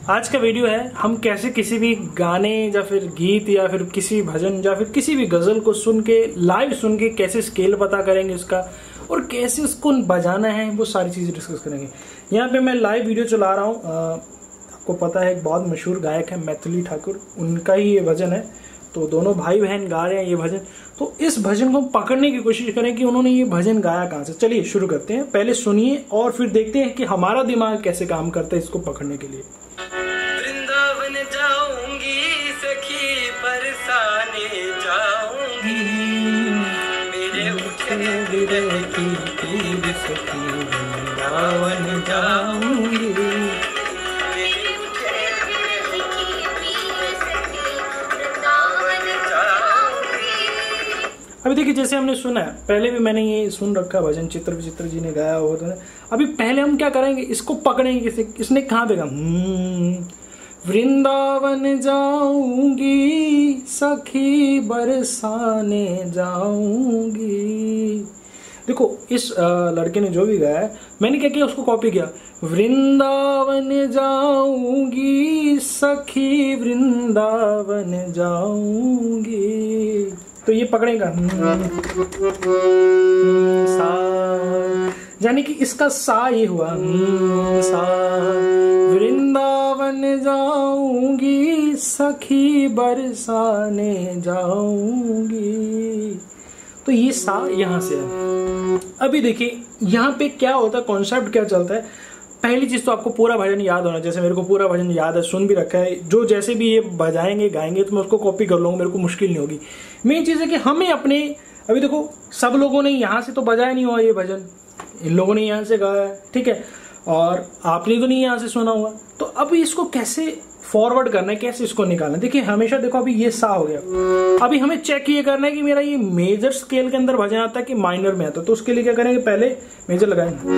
आज का वीडियो है हम कैसे किसी भी गाने या फिर गीत या फिर किसी भजन या फिर किसी भी गजल को सुन के लाइव सुन के कैसे स्केल पता करेंगे उसका और कैसे उसको बजाना है, वो सारी चीज़ें डिस्कस करेंगे। यहाँ पे मैं लाइव वीडियो चला रहा हूँ। आपको पता है एक बहुत मशहूर गायक है मैथिली ठाकुर, उनका ही ये भजन है। तो दोनों भाई बहन गा रहे हैं ये भजन। तो इस भजन को पकड़ने की कोशिश करें कि उन्होंने ये भजन गाया कहाँ से। चलिए शुरू करते हैं। पहले सुनिए और फिर देखते हैं कि हमारा दिमाग कैसे काम करता है इसको पकड़ने के लिए। वृंदावन जाऊंगी सखी बरसाने जाऊंगी, मेरे उठे विरह की पीर सखी वृंदावन जाऊंगी, मेरे उठे विरह की पीर सखी वृंदावन जाऊंगी। अभी देखिए जैसे हमने सुना है, पहले भी मैंने ये सुन रखा भजन, चित्र विचित्र जी ने गाया हुआ था। अभी पहले हम क्या करेंगे, इसको पकड़ेंगे। इसने कहाँ पे गा, वृंदावन जाऊंगी सखी बरसाने जाऊंगी। देखो इस लड़के ने जो भी गाया है, मैंने क्या किया उसको कॉपी किया। वृंदावन जाऊंगी सखी वृंदावन जाऊंगी, तो ये पकड़ेगा सा, यानी कि इसका सा ये हुआ सा। वृंदावन जाऊंगी सखी बरसाने जाऊंगी, तो ये सा यहां से है। अभी देखिए यहाँ पे क्या होता है, कॉन्सेप्ट क्या चलता है। पहली चीज तो आपको पूरा भजन याद होना, जैसे मेरे को पूरा भजन याद है, सुन भी रखा है। जो जैसे भी ये बजाएंगे गाएंगे तो मैं उसको कॉपी कर लूंगा, मेरे को मुश्किल नहीं होगी। मेन चीज है कि हमें अपने, अभी देखो सब लोगों ने यहाँ से तो बजाया नहीं हुआ ये भजन, इन लोगों ने यहाँ से गाया है, ठीक है, और आपने तो नहीं यहाँ से सुना हुआ। तो अब इसको कैसे फॉरवर्ड करना है, कैसे इसको निकालना है। देखिए हमेशा देखो अभी ये सा हो गया, अभी हमें चेक ये करना है कि मेरा ये मेजर स्केल के अंदर भजन आता है कि माइनर में आता है। तो उसके लिए क्या करेंगे, पहले मेजर लगाएंगे।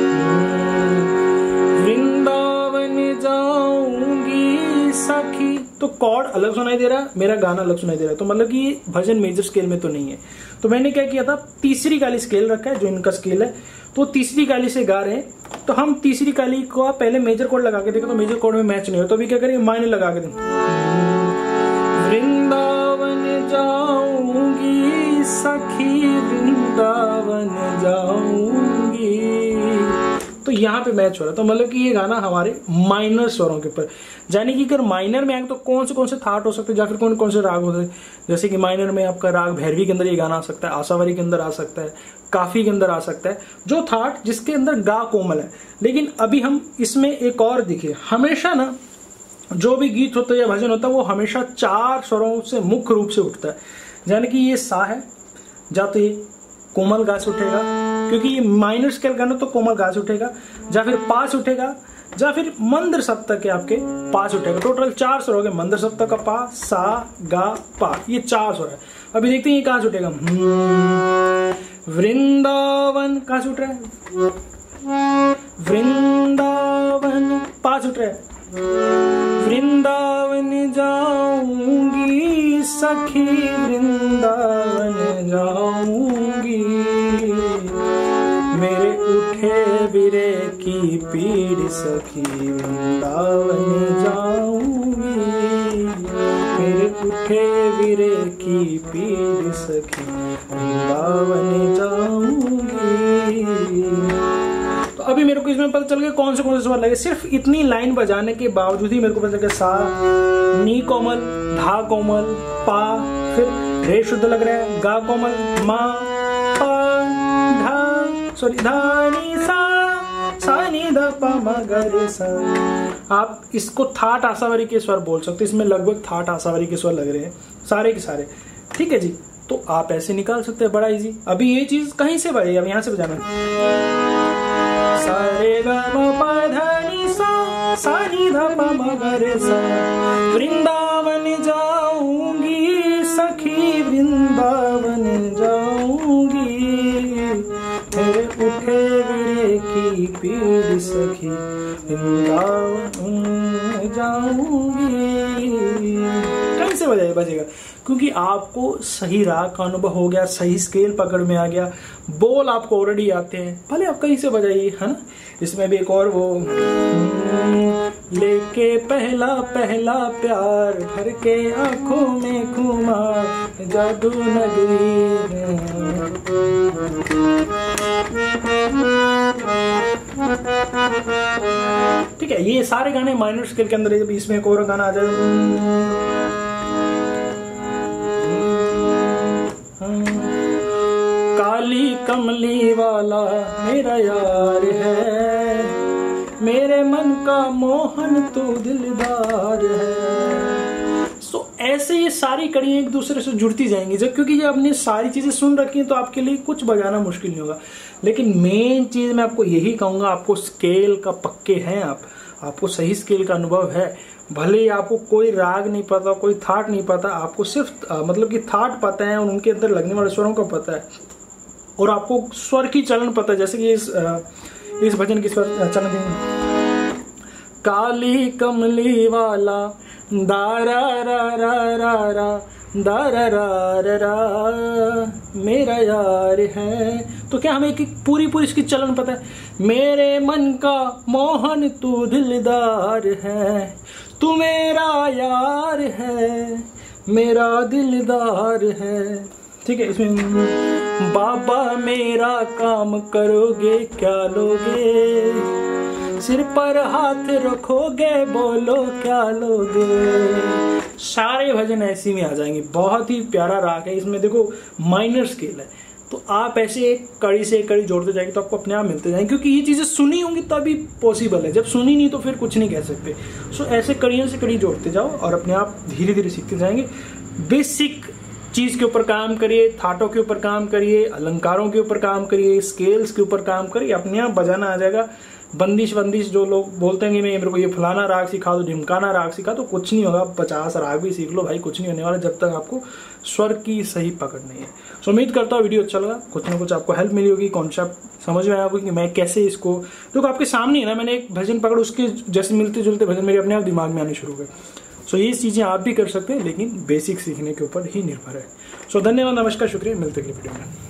वृंदावन जाऊंगी सखी, तो कॉर्ड अलग सुनाई दे रहा है, मेरा गाना अलग सुनाई दे रहा है, तो मतलब कि ये भजन मेजर स्केल में तो नहीं है। तो मैंने क्या किया था, तीसरी काली स्केल रखा है जो इनका स्केल है, तो तीसरी काली से गा रहे हैं। तो हम तीसरी काली को पहले मेजर कोड लगा के देखें तो मेजर कोड में मैच नहीं हो, तो अभी क्या करेंगे, माइनर लगा के दें। वृंदावन जाऊंगी सखी वृंदावन जाऊंगी, तो यहाँ पे मैच हो रहा है। तो मतलब कि ये गाना हमारे माइनर स्वरों के ऊपर, यानी कि अगर माइनर में आए तो कौन से थाट हो सकते हैं या फिर कौन से राग होते हैं। जैसे कि माइनर में आपका राग भैरवी के अंदर ये गाना आ सकता है, आशावरी के अंदर आ सकता है, काफी के अंदर आ सकता है, जो थाट जिसके अंदर गा कोमल है। लेकिन अभी हम इसमें एक और दिखे, हमेशा ना जो भी गीत होता है या भजन होता है वो हमेशा चार स्वरों से मुख्य रूप से उठता है। यानी कि ये सा है, या तो ये कोमल गा से उठेगा, क्योंकि ये माइनर स्केल गाना तो कोमल गा से उठेगा, या फिर पा से उठेगा, या फिर मंद्र सप्तक के आपके पा से उठेगा। टोटल चार स्वर हो गए, मंद्र सप्तक का पा, सा, गा, पा, ये चार स्वर है। अभी देखते हैं ये कहां से उठेगा। वृंदावन कहां से उठ रहा है, वृंदावन पा से उठ रहा है। वृंदावन जाऊंगी सखी वृंदावन जाऊंगी, मेरे उठे विरे की पीड़ सखी वृंदावन जाऊंगी, मेरे उठे विरे की पीड़ सखी वृंदावन जाऊंगी। तो अभी मेरे को इसमें पता चल गया कौन से स्वर लगे। सिर्फ इतनी लाइन बजाने के बावजूद ही मेरे को पता चल गया सा, नी कोमल, धा कोमल, पा, फिर रे शुद्ध लग रहा है, गा कोमल, मा, पा, धा, सॉरी धा नी सा नी धा पा मा गा रे सा। आप इसको थाट आशावरी के स्वर बोल सकते, इसमें लगभग थाट आशावरी के स्वर लग रहे हैं सारे के सारे, ठीक है जी। तो आप ऐसे निकाल सकते हैं, बड़ा इजी। अभी ये चीज कहीं से बजे, अब यहाँ से बजाना, सारे गा मा पा धा नी सा नी धा पा मा गा रे सा। वृंदावन जाऊंगी सखी वृंदावन जाऊंगी, मेरे उठे विरे की पीड़ सखी वृंदावन जाऊंगी। कहीं से बजेगा, क्योंकि आपको सही राग का अनुभव हो गया, सही स्केल पकड़ में आ गया, बोल आपको ऑलरेडी आते हैं, भले आप कहीं से बजाइए, है ना। इसमें भी एक और वो लेके पहला पहला प्यार भर के आंखों में खुमार जादू नगरी। ठीक है, ये सारे गाने माइनर स्केल के अंदर है। जब इसमें एक और गाना आ जाए, काली कमली वाला मेरा यार है, मेरे मन का मोहन तू दिलदार है। सो ऐसे ये सारी कड़ियां एक दूसरे से जुड़ती जाएंगी, जब क्योंकि जब आपने सारी चीजें सुन रखी हैं तो आपके लिए कुछ बजाना मुश्किल नहीं होगा। लेकिन मेन चीज मैं आपको यही कहूंगा, आपको स्केल का पक्के हैं, आपको सही स्केल का अनुभव है। भले ही आपको कोई राग नहीं पता, कोई थाट नहीं पता, आपको सिर्फ मतलब कि थाट पता है और उनके अंदर लगने वाले स्वरों का पता है, और आपको स्वर की चलन पता है। जैसे कि इस भजन की स्वर चलन, काली कमली वाला दारा रा रा रा रा दारा रा रा रा मेरा यार है। तो क्या हमें पूरी इसकी चलन पता है? मेरे मन का मोहन तू दिलदार है, तू मेरा यार है, मेरा दिलदार है। ठीक है, इसमें बाबा मेरा काम करोगे क्या लोगे, सिर पर हाथ रखोगे बोलो क्या लोगे। सारे भजन ऐसी में आ जाएंगे। बहुत ही प्यारा राग है। इसमें देखो माइनर स्केल है, तो आप ऐसे एक कड़ी से एक कड़ी जोड़ते जाएंगे तो आपको अपने आप मिलते जाएंगे, क्योंकि ये चीजें सुनी होंगी तभी पॉसिबल है। जब सुनी नहीं तो फिर कुछ नहीं कह सकते। सो ऐसे कड़ियों से कड़ी जोड़ते जाओ और अपने आप धीरे धीरे सीखते जाएंगे। बेसिक चीज के ऊपर काम करिए, थाटों के ऊपर काम करिए, अलंकारों के ऊपर काम करिए, स्केल्स के ऊपर काम करिए, अपने आप बजाना आ जाएगा। बंदिश जो लोग बोलते हैं कि मैं मेरे को ये फलाना राग सिखा दो, ढिमकाना राग सिखा, तो कुछ नहीं होगा। 50 राग भी सीख लो भाई, कुछ नहीं होने वाला जब तक आपको स्वर की सही पकड़ नहीं है। सो उम्मीद करता हूँ वीडियो अच्छा लगा, कुछ ना कुछ आपको हेल्प मिली होगी, कॉन्सेप्ट समझ में आया होगा कि मैं कैसे इसको, जो आपके सामने है ना, मैंने एक भजन पकड़, उसके जैसे मिलते जुलते भजन मेरे अपने आप दिमाग में आने शुरू हुए। सो ये चीजें आप भी कर सकते हैं, लेकिन बेसिक सीखने के ऊपर ही निर्भर है। सो धन्यवाद, नमस्कार, शुक्रिया, मिलते अगले वीडियो में।